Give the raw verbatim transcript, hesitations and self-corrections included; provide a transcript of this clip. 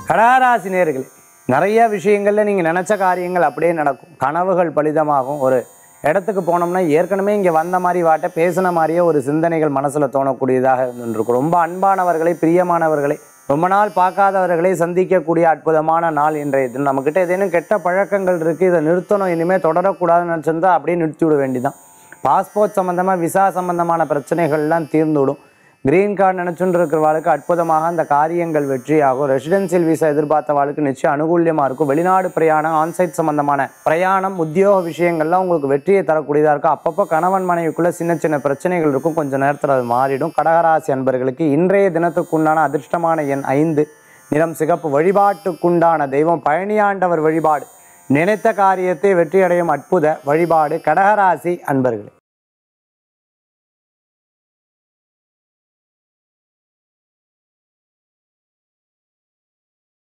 கடகராசி நேயர்களே, நிறைய விஷயங்கள்ல நீங்கள் நினச்ச காரியங்கள் அப்படியே நடக்கும். கனவுகள் பலிதமாகும். ஒரு இடத்துக்கு போனோம்னா ஏற்கனவே இங்கே வந்த மாதிரி வாட்ட பேசின மாதிரியே ஒரு சிந்தனைகள் மனசில் தோணக்கூடியதாக இருந்துருக்கும். ரொம்ப அன்பானவர்களை, பிரியமானவர்களை, ரொம்ப நாள் பார்க்காதவர்களை சந்திக்கக்கூடிய அற்புதமான நாள் இன்றைய தினம். நம்மக்கிட்ட ஏதேனும் கெட்ட பழக்கங்கள் இருக்குது, இதை நிறுத்தணும், இனிமேல் தொடரக்கூடாதுன்னு நினச்சிருந்தா அப்படியே நிறுத்தி விட வேண்டிதான். பாஸ்போர்ட் சம்மந்தமாக, விசா சம்மந்தமான பிரச்சனைகள்லாம் தீர்ந்துவிடும். கிரீன் கார்டு நினச்சுட்டு இருக்கிறவாளுக்கு அற்புதமாக அந்த காரியங்கள் வெற்றியாகும். ரெசிடென்சியல் விசா எதிர்பார்த்தவாளுக்கு நிச்சயம் அனுகூல்யமாக இருக்கும். வெளிநாடு பிரயாணம், ஆன்சைட் சம்பந்தமான பிரயாணம், உத்தியோக விஷயங்கள்லாம் உங்களுக்கு வெற்றியை தரக்கூடியதாக இருக்கும். அப்பப்போ கணவன் மனைவிக்குள்ளே சின்ன சின்ன பிரச்சனைகள் இருக்கும், கொஞ்சம் நேரத்தில் அது மாறிடும். கடகராசி அன்பர்களுக்கு இன்றைய தினத்துக்குண்டான அதிர்ஷ்டமான எண் ஐந்து, நிறம் சிகப்பு. வழிபாட்டுக்குண்டான தெய்வம் பழனியாண்டவர் வழிபாடு. நினைத்த காரியத்தை வெற்றியடையும் அற்புத வழிபாடு. கடகராசி அன்பர்களே.